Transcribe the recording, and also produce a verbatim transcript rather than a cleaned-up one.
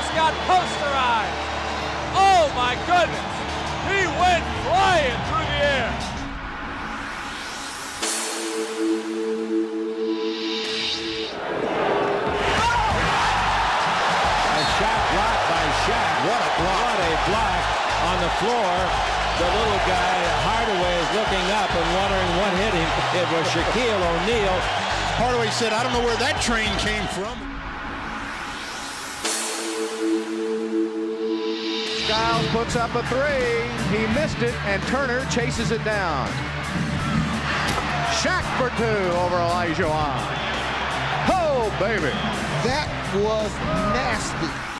just got posterized. Oh my goodness. He went flying through the air. A shot blocked by Shaq. What a block. What a block on the floor. The little guy, Hardaway, is looking up and wondering what hit him. It was Shaquille O'Neal. Hardaway said, I don't know where that train came from. Skiles puts up a three. He missed it, and Turner chases it down. Shaq for two over Elijah. Oh, baby. That was nasty.